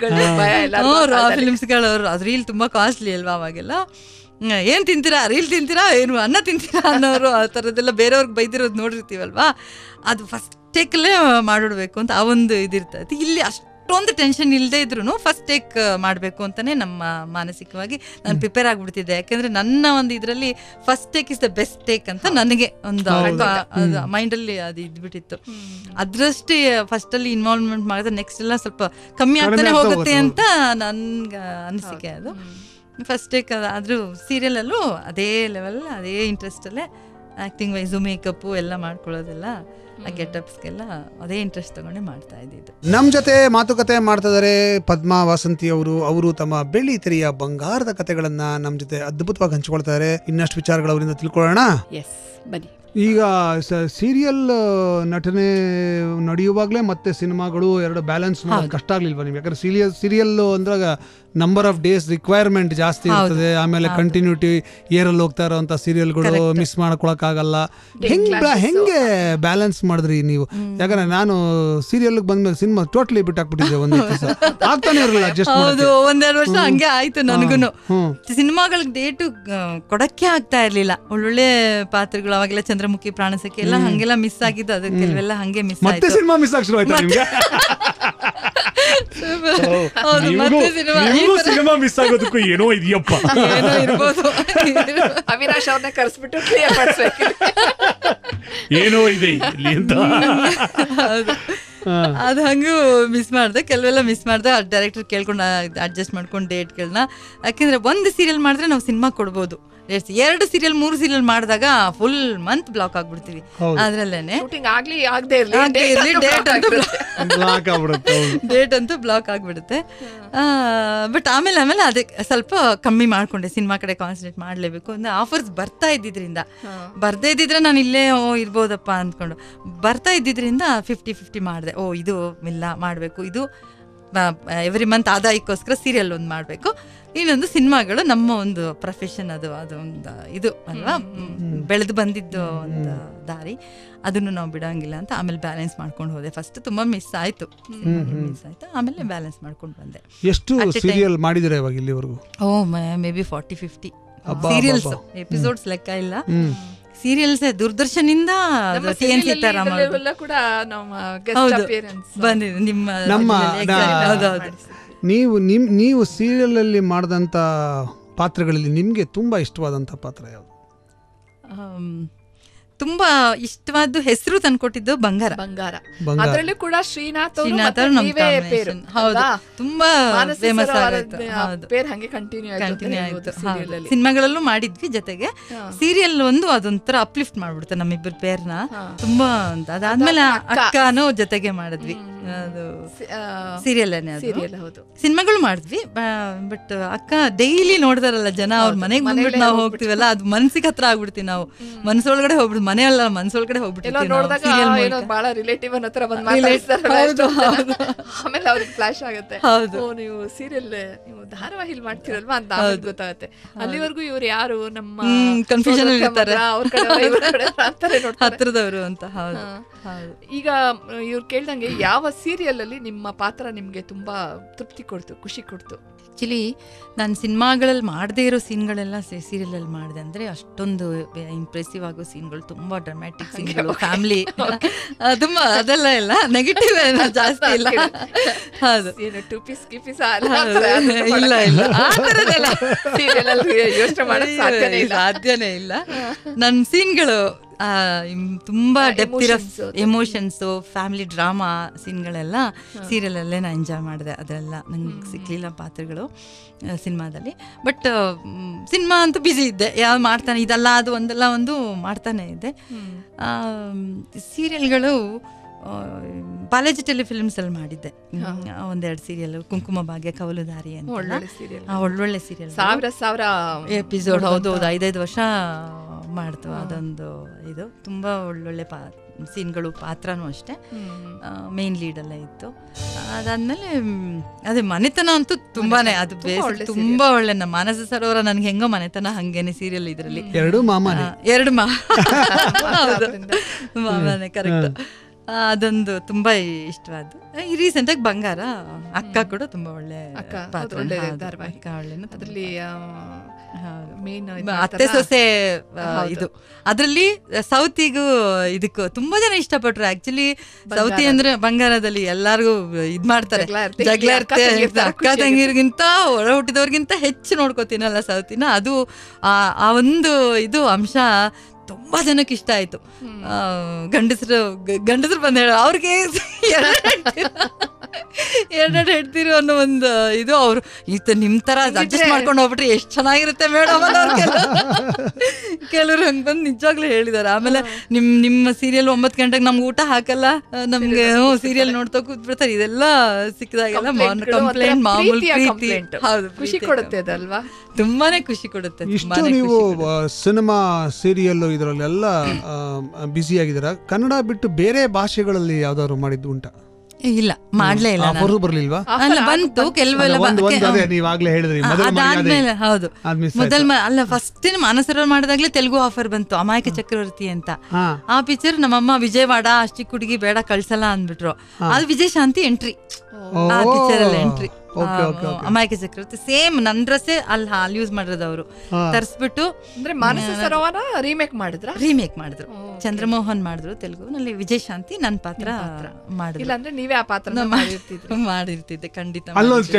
ಫಿಲ್ಮ್ಸ್ಗಳು. ಅದು ರೀಲ್ ತುಂಬ ಕಾಸ್ಟ್ಲಿ ಅಲ್ವಾ ಅವಾಗೆಲ್ಲ. ಏನು ತಿಂತೀರಾ, ರೀಲ್ ತಿಂತೀರಾ, ಏನು ಅನ್ನ ತಿಂತೀರಾ ಅನ್ನೋರು, ಆ ಥರದ್ದೆಲ್ಲ ಬೇರೆಯವ್ರಿಗೆ ಬೈದಿರೋದು ನೋಡಿರ್ತೀವಲ್ವಾ. ಅದು ಫಸ್ಟ್ ಟೇಕಲ್ಲೇ ಮಾಡಿಡ್ಬೇಕು ಅಂತ ಆ ಒಂದು ಇದಿರ್ತೈತಿ. ಇಲ್ಲಿ ಅಷ್ಟೊಂದು ಟೆನ್ಷನ್ ಇಲ್ಲದೆ ಇದ್ರು ಫಸ್ಟ್ ಟೇಕ್ ಮಾಡಬೇಕು ಅಂತಾನೆ ನಮ್ಮ ಮಾನಸಿಕವಾಗಿ ನಾನು ಪ್ರಿಪೇರ್ ಆಗಿಬಿಡ್ತಿದ್ದೆ. ಯಾಕೆಂದ್ರೆ ನನ್ನ ಒಂದು ಇದರಲ್ಲಿ first take is the best take ಅಂತ ನನಗೆ ಒಂದು ಮೈಂಡಲ್ಲಿ ಅದು ಇದ್ಬಿಟ್ಟಿತ್ತು. ಅದ್ರಷ್ಟೇ ಫಸ್ಟಲ್ಲಿ ಇನ್ವಾಲ್ವ್ಮೆಂಟ್ ಮಾಡಿದ್ರೆ ನೆಕ್ಸ್ಟ್ ಎಲ್ಲ ಸ್ವಲ್ಪ ಕಮ್ಮಿ ಆಗ್ತಾನೆ ಹೋಗುತ್ತೆ ಅಂತ ನನ್ಗೆ ಅನಿಸಿಕೆ. ಅದು ಫಸ್ಟ್ ಟೇಕ್. ಆದರೂ ಸೀರಿಯಲಲ್ಲೂ ಅದೇ ಲೆವೆಲ್, ಅದೇ ಇಂಟ್ರೆಸ್ಟಲ್ಲೇ ಆ್ಯಕ್ಟಿಂಗ್ ವೈಸು, ಮೇಕಪ್ಪು ಎಲ್ಲ ಮಾಡ್ಕೊಳ್ಳೋದೆಲ್ಲ, ಆ ಗೆಟಪ್ಸ್ಗೆಲ್ಲ ಅದೇ ಇಂಟ್ರೆಸ್ಟ್ ತಗೊಂಡೆ ಮಾಡ್ತಾ ಇದ್ದಿದ್ದು. ನಮ್ಮ ಜೊತೆ ಮಾತುಕತೆ ಮಾಡ್ತಾ ಇದ್ದಾರೆ ಪದ್ಮಾ ವಸಂತಿ ಅವರು. ಅವರು ತಮ್ಮ ಬೆಳ್ಳಿ ತೆರೆಯ ಬಂಗಾರದ ಕಥೆಗಳನ್ನ ನಮ್ಮ ಜೊತೆ ಅದ್ಭುತವಾಗಿ ಹಂಚಿಕೊಳ್ತಾರೆ. ಇನ್ನಷ್ಟು ವಿಚಾರಗಳು ಅವರಿಂದ ತಿಳ್ಕೊಳ್ಳೋಣ. ಬನ್ನಿ. ಈಗ ಸೀರಿಯಲ್ ನಟನೆ ನಡೆಯುವಾಗಲೇ ಮತ್ತೆ ಸಿನಿಮಾಗಳು ಎರಡು ಬ್ಯಾಲೆನ್ಸ್ ಮಾಡೋದು ಕಷ್ಟ ಆಗ್ಲಿಲ್ವಾ ನಿಮ್ಗೆ? ಯಾಕಂದ್ರೆ ಸೀರಿಯಲ್ ಅಂದ್ರಾಗ ನಂಬರ್ ಆಫ್ ಡೇಸ್ ರಿಕ್ವೈರ್ಮೆಂಟ್ ಜಾಸ್ತಿ ಇರ್ತದೆ. ಆಮೇಲೆ ಕಂಟಿನ್ಯೂಟಿ ಏರಲ್ಲಿ ಹೋಗ್ತಾ ಇರೋಂಥ ಸೀರಿಯಲ್ಗಳು ಮಿಸ್ ಮಾಡ್ಕೊಳಕ್ ಆಗಲ್ಲ. ಹೆಂಗೆ ಬ್ಯಾಲೆನ್ಸ್ ಮಾಡಿದ್ರಿ ನೀವು? ಯಾಕಂದ್ರೆ ನಾನು ಸೀರಿಯಲ್ ಬಂದ್ಮೇಲೆ ಸಿನಿಮಾ ಟೋಟಲಿ ಬಿಟ್ಟಾಕ್ಬಿಟ್ಟಿದ್ದೆ. ಆಗ್ತಾನೆ ಇರಲಿಲ್ಲ ಅಡ್ಜಸ್ಟ್. ಹೌದು, ಒಂದೆರಡು ವರ್ಷ ಹಂಗೆ ಆಯ್ತು ನನಗೂನು. ಸಿನಿಮಾಗಳಿಗೆ ಡೇಟು ಕೊಡಕ್ಕೆ ಆಗ್ತಾ ಇರ್ಲಿಲ್ಲ. ಒಳ್ಳೊಳ್ಳೆ ಪಾತ್ರಗಳು ಅವಾಗೆಲ್ಲ ಚಂದ್ರಮುಖಿ, ಪ್ರಾಣಸಖಿ ಎಲ್ಲ ಹಂಗೆಲ್ಲ ಮಿಸ್ ಆಗಿದ್ದು. ಅದು ಕೆಲವೆಲ್ಲ ಹಂಗೆ ಮಿಸ್ ಆಯ್ತು. ಸಿನಿಮಾ ಮಿಸ್ ಆಗ್ಶುರು ಆಯ್ತು ನಿಮ್ಗೆ? ಸಿನಿಮಾ ಮಿಸ್ ಆಗೋದಕ್ಕೂ ಏನೋ ಇದೆಯಪ್ಪ, ಏನೋ ಇರ್ಬೋದು. ಅವಿನಾಶ್ ಅವ್ರನ್ನ ಕರೆಸ್ಬಿಟ್ಟು ಕ್ಲಿಯರ್ ಮಾಡಿಸ್ಬೇಕು, ಏನೋ ಇದೆ ಇಲ್ಲಿ ಅಂತ. ಅದು ಹಂಗೂ ಮಿಸ್ ಮಾಡಿದೆ, ಕೆಲವೆಲ್ಲ ಮಿಸ್ ಮಾಡಿದೆ. ಡೈರೆಕ್ಟರ್ ಕೇಳ್ಕೊಂಡು ಅಡ್ಜಸ್ಟ್ ಮಾಡ್ಕೊಂಡು ಡೇಟ್ಗಳನ್ನ, ಯಾಕೆಂದ್ರೆ ಒಂದು ಸೀರಿಯಲ್ ಮಾಡಿದ್ರೆ ನಾವು ಸಿನಿಮಾ ಕೊಡ್ಬೋದು, 2 ಸೀರಿಯಲ್ 3 ಸೀರಿಯಲ್ ಮಾಡಿದಾಗ ಫುಲ್ ಮಂತ್ ಬ್ಲಾಕ್ ಆಗ್ಬಿಡ್ತೀವಿ. ಅದ್ರಲ್ಲೇನೆ ಡೇಟ್ ಅಂತೂ ಬ್ಲಾಕ್ ಆಗ್ಬಿಡುತ್ತೆ. ಬಟ್ ಆಮೇಲೆ ಅದೇ ಸ್ವಲ್ಪ ಕಮ್ಮಿ ಮಾಡ್ಕೊಂಡೆ, ಸಿನಿಮಾ ಕಡೆ ಕಾನ್ಸಂಟ್ರೇಟ್ ಮಾಡ್ಲೇಬೇಕು ಅಂದ್ರೆ ಆಫರ್ಸ್ ಬರ್ತಾ ಇದ್ದಿದ್ರಿಂದ. ಬರ್ದೇ ಇದ್ದಿದ್ರೆ ನಾನು ಇಲ್ಲೇ ಇರ್ಬೋದಪ್ಪ ಅಂದ್ಕೊಂಡು, ಬರ್ತಾ ಇದ್ದಿದ್ರಿಂದ 50-50 ಮಾಡಿದೆ. ಇದು ಇಲ್ಲ ಮಾಡಬೇಕು, ಇದು ಎವ್ರಿ ಮಂತ್ ಆದಾಯಕ್ಕೋಸ್ಕರ ಸೀರಿಯಲ್ ಒಂದು ಮಾಡಬೇಕು, ಇನ್ನೊಂದು ಸಿನಿಮಾಗಳು ನಮ್ಮ ಒಂದು ಪ್ರೊಫೆಷನ್, ಅದೊಂದು ಇದು ಅಲ್ವಾ, ಬೆಳೆದು ಬಂದಿದ್ದು ಒಂದು ದಾರಿ, ಅದನ್ನು ನಾವು ಬಿಡೋಂಗಿಲ್ಲ ಅಂತ ಆಮೇಲೆ ಬ್ಯಾಲೆನ್ಸ್ ಮಾಡ್ಕೊಂಡು ಹೋದೆ. ಫಸ್ಟ್ ತುಂಬಾ ಮಿಸ್ ಆಯ್ತು, ಆಮೇಲೆ ಬ್ಯಾಲೆನ್ಸ್ ಮಾಡ್ಕೊಂಡು ಬಂದೆ. ಎಷ್ಟು ಸೀರಿಯಲ್ ಮಾಡಿದಿರ ಇವಾಗ ಇಲ್ಲಿವರೆಗೂ? ಮೇ ಬಿ 40-50 ಸೀರಿಯಲ್ಸ್, ಎಪಿಸೋಡ್ಸ್ ಲೆಕ್ಕ ಇಲ್ಲ, ಸೀರಿಯಲ್ಸ್ ದೂರದರ್ಶನಿಂದ ಬಂದಿದೆ. ನೀವು ಸೀರಿಯಲ್ ಅಲ್ಲಿ ಮಾಡಿದಂತ ಪಾತ್ರಗಳಲ್ಲಿ ನಿಮ್ಗೆ ತುಂಬಾ ಇಷ್ಟವಾದಂತ ಪಾತ್ರ ಯಾವುದು? ತುಂಬಾ ಇಷ್ಟವಾದ ಹೆಸರು ತಂದ್ಕೊಟ್ಟಿದ್ದು ಬಂಗಾರ. ಅದರಲ್ಲೂ ಕೂಡ ಶ್ರೀನಾಥ್ ತುಂಬಾ ಫೇಮಸ್ ಸಿನಿಮಾಗಳಲ್ಲೂ ಮಾಡಿದ್ವಿ, ಜೊತೆಗೆ ಸೀರಿಯಲ್ ಒಂದು ಅದೊಂಥರ ಅಪ್ಲಿಫ್ಟ್ ಮಾಡ್ಬಿಡುತ್ತೆ ನಮ್ಮಿಬ್ಬರ ಪೇರ್ನ ತುಂಬಾ ಅಂತ. ಅದಾದ್ಮೇಲೆ ಅಕ್ಕನೂ ಜೊತೆಗೆ ಮಾಡಿದ್ವಿ, ಅದು ಸೀರಿಯಲ್ ಸಿನಿಮಾಗಳು ಮಾಡಿದ್ವಿ. ಬಟ್ ಅಕ್ಕ ಡೈಲಿ ನೋಡ್ತಾರಲ್ಲ ಜನ, ಅವ್ರ ಮನೆಗೆ ಬಂದ್ಬಿಟ್ಟು ನಾವು ಹೋಗ್ತೀವಲ್ಲ, ಅದು ಮನ್ಸಿಗೆ ಹತ್ರ ಆಗ್ಬಿಡ್ತೀವಿ, ನಾವು ಮನ್ಸೊಳಗಡೆ ಹೋಗ್ಬಿಡ್ತೀವಿ, ಮನೆಯಲ್ಲ ಮನ್ಸೊಳಗಡೆ ಹೋಗ್ಬಿಡ್ತೀವಿ. ಆಮೇಲೆ ಅವ್ರಿಗೆ ಫ್ಲಾಶ್ ಆಗುತ್ತೆ, ನೀವು ಸೀರಿಯಲ್ ನೀವು ಧಾರಾವಾಹಿ ಮಾಡ್ತೀರಲ್ವಾ ಅಂತ ಗೊತ್ತಾಗುತ್ತೆ. ಅಲ್ಲಿವರೆಗೂ ಇವ್ರು ಯಾರು ನಮ್ಮ ಕನ್ಫ್ಯೂಷನ್ ಇರ್ತಾರೆ, ಹತ್ರದವರು ಅಂತ. ಈಗ ಇವ್ರು ಕೇಳ್ದಂಗೆ ಯಾವ ಸೀರಿಯಲ್ ಅಲ್ಲಿ ನಿಮ್ಮ ಪಾತ್ರ ನಿಮ್ಗೆ ತುಂಬಾ ತೃಪ್ತಿ ಕೊಡ್ತು, ಖುಷಿ ಕೊಡ್ತು? ಆಕ್ಚುಲಿ ನಾನು ಸಿನಿಮಾಗಳಲ್ಲಿ ಮಾಡದೇ ಇರೋ ಸೀನ್ಗಳೆಲ್ಲ ಸೀರಿಯಲ್ ಅಲ್ಲಿ ಮಾಡಿದೆ. ಅಂದ್ರೆ ಅಷ್ಟೊಂದು ಇಂಪ್ರೆಸಿವ್ ಆಗೋ ಸೀನ್ಗಳು, ತುಂಬಾ ಡ್ರಾಮ್ಯಾಟಿಕ್ ಸೀನ್ಗಳು, ಫ್ಯಾಮಿಲಿ ತುಂಬಾ ಅದೆಲ್ಲ ಇಲ್ಲ, ನೆಗೆಟಿವ್ ಜಾಸ್ತಿ ಇಲ್ಲ. ಹೌದು, ಇಲ್ಲ ಇಲ್ಲ ಆ ಥರದ್ದೆಲ್ಲ ಸಾಧ್ಯನೇ ಇಲ್ಲ. ನನ್ನ ಸೀನ್ಗಳು ತುಂಬಾ ಡೆಪ್ತ್ ಇರೋ ಎಮೋಷನ್ಸು, ಫ್ಯಾಮಿಲಿ ಡ್ರಾಮಾ ಸೀನ್ಗಳೆಲ್ಲ ಸೀರಿಯಲಲ್ಲೇ ನಾನು ಎಂಜಾಯ್ ಮಾಡಿದೆ. ಅದೆಲ್ಲ ನಂಗೆ ಸಿಕ್ಲಿಲ್ಲ ಪಾತ್ರಗಳು ಸಿನಿಮಾದಲ್ಲಿ. ಬಟ್ ಸಿನಿಮಾ ಅಂತೂ ಬ್ಯುಸಿ ಇದ್ದೆ, ಯಾವ ಮಾಡ್ತಾನೆ ಇದಲ್ಲ ಅದು ಒಂದಲ್ಲ ಒಂದು ಮಾಡ್ತಾನೆ ಇದ್ದೆ. ಸೀರಿಯಲ್ಗಳು ಬಾಲಾಜಿ ಟೆಲಿಫಿಲ್ಮ್ಸ್ ಅಲ್ಲಿ ಮಾಡಿದ್ದೆ 1-2 ಸೀರಿಯಲ್, ಕುಂಕುಮ ಭಾಗ್ಯ, ಕವಲುದಾರಿ ಅಂತ ಒಳ್ಳೊಳ್ಳೆ ಸೀರಿಯಲ್, 1000 ಎಪಿಸೋಡ್. ಹೌದು, 5-5 ವರ್ಷ ಮಾಡ್ತು ಅದೊಂದು. ಇದು ತುಂಬಾ ಒಳ್ಳೊಳ್ಳೆ ಸೀನ್ಗಳು, ಪಾತ್ರನೂ ಅಷ್ಟೇ, ಮೇನ್ ಲೀಡ್ ಎಲ್ಲ ಇತ್ತು. ಅದಾದ್ಮೇಲೆ ಅದೇ ಮನೆತನ ಅಂತೂ ತುಂಬಾನೇ, ಅದು ತುಂಬಾ ಒಳ್ಳೆ. ನಮ್ಮ ಮಾನಸ ಸರೋವರ ನನ್ಗೆ ಹೆಂಗೋ ಮನೆತನ ಹಂಗೇನೆ ಸೀರಿಯಲ್ ಇದ್ರಲ್ಲಿ 2 ಮಾಮನೇ ಕರೆಕ್ಟ್. ಅದೊಂದು ತುಂಬಾ ಇಷ್ಟವಾದ್ದು. ರೀಸೆಂಟ್ ಆಗಿ ಬಂಗಾರ, ಅಕ್ಕ ಕೂಡ ತುಂಬಾ ಒಳ್ಳೆ ಪಾತ್ರ, ಅದ್ರಲ್ಲಿ ಅತ್ತೆ ಸೊಸೆ ಇದು. ಅದ್ರಲ್ಲಿ ಸೌತಿಗೂ ಇದಕ್ಕೂ ತುಂಬಾ ಜನ ಇಷ್ಟಪಟ್ರು. ಆಕ್ಚುಲಿ ಸೌತಿ ಅಂದ್ರೆ ಬಂಗಾರದಲ್ಲಿ ಎಲ್ಲಾರ್ಗು ಇದ್ ಮಾಡ್ತಾರೆ, ಜಗಳ ಇರುತ್ತೆ. ಅಕ್ಕ ತಂಗಿರ್ಗಿಂತ ಒಳ ಹುಟ್ಟಿದವ್ರಿಗಿಂತ ಹೆಚ್ಚು ನೋಡ್ಕೋತೀನಲ್ಲ ಸೌತಿನ, ಅದು ಆ ಒಂದು ಇದು ಅಂಶ ತುಂಬಾ ಜನಕ್ಕೆ ಇಷ್ಟ ಆಯ್ತು. ಗಂಡಸರು ಬಂದ ಹೇಳ ಅವ್ರಿಗೆ ಎರಡೆರಡು ಹೇಳ್ತೀರು ಅನ್ನೋ ಒಂದು ಇದು. ಅವ್ರು ನಿಮ್ ತರ ಅಡ್ಜಸ್ಟ್ ಮಾಡ್ಕೊಂಡು ಹೋಗ್ಬಿಟ್ರೆ ಎಷ್ಟು ಚೆನ್ನಾಗಿರುತ್ತೆ ಮೇಡಮ್ ಅನ್ನೋರ್ಗೆಲ್ಲ ಕೆಲವ್ರು ಹಂಗೆ ಬಂದು ನಿಜವಾಗ್ಲೂ ಹೇಳಿದಾರೆ. ಆಮೇಲೆ ನಿಮ್ಮ ಸೀರಿಯಲ್ 9 ಗಂಟೆಗೆ ನಮ್ಗೆ ಊಟ ಹಾಕಲ್ಲ, ನಮ್ಗೆ ಸೀರಿಯಲ್ ನೋಡ್ತಾ ಕೂತ್ಬಿಡ್ತಾರೆ. ಇದೆಲ್ಲ ಸಿಕ್ಕಿದಾಗೆಲ್ಲ ಕಂಪ್ಲೇಂಟ್, ಮಾಮೂಲಿ ಪ್ರೀತಿ. ಹೌದು, ಖುಷಿ ಕೊಡುತ್ತೆ ಅದಲ್ವಾ, ತುಂಬಾನೇ ಖುಷಿ ಕೊಡುತ್ತೆ. ಇಷ್ಟು ನೀವು ಸಿನಿಮಾ ಸೀರಿಯಲ್ ಇದರಲ್ಲೆಲ್ಲ ಬ್ಯುಸಿ ಆಗಿದ್ದೀರಾ, ಕನ್ನಡ ಬಿಟ್ಟು ಬೇರೆ ಭಾಷೆಗಳಲ್ಲಿ ಯಾವ್ದಾದ್ರು ಮಾಡಿದ್ದು ಉಂಟಾ? ಇಲ್ಲ, ಮಾಡ್ಲೇ ಇಲ್ಲ. ಬರ್ಲಿಲ್ವಾ? ಅಲ್ಲ, ಬಂತು ಕೆಲವೆಲ್ಲ. ಅದಾದ್ಮೇಲೆ ಹೌದು, ಅಲ್ಲ ಫಸ್ಟ್ ಮಾನಸರ ಮಾಡಿದಾಗ್ಲೇ ತೆಲುಗು ಆಫರ್ ಬಂತು, ಅಮಾಯಕ ಚಕ್ರವರ್ತಿ ಅಂತ. ಆ ಪಿಕ್ಚರ್ ನಮ್ಮಮ್ಮ ವಿಜಯವಾಡ ಅಷ್ಟಿ ಹುಡುಗಿ ಬೇಡ ಕಳ್ಸಲ್ಲ ಅಂದ್ಬಿಟ್ರು. ಅದು ವಿಜಯ್ ಶಾಂತಿ ಎಂಟ್ರಿ, ಆ ಪಿಕ್ಚರ್ ಅಲ್ಲಿ ಎಂಟ್ರಿ. ಅಮಾಯಕ ಚಕ್ರವರ್ತಿ ಸೇಮ್ ನನ್ನ ಡ್ರೆಸ್ಸೇ ಅಲ್ಲಿ ಯೂಸ್ ಮಾಡಿರೋದು ಅವರು. ತರಿಸ್ಬಿಟ್ಟು ಮಾನಸ ಸರೋವರ ರೀಮೇಕ್ ಮಾಡಿದ್ರು. ಚಂದ್ರಮೋಹನ್ ಮಾಡಿದ್ರು ತೆಲುಗುನಲ್ಲಿ, ವಿಜಯ್ ಶಾಂತಿ ನನ್ನ ಪಾತ್ರ ಮಾಡಿದ್ರು. ಇಲ್ಲಾಂದ್ರೆ ನೀವೇ ಆ ಪಾತ್ರ ಮಾಡಿರ್ತಿದ್ದೆ ಖಂಡಿತ.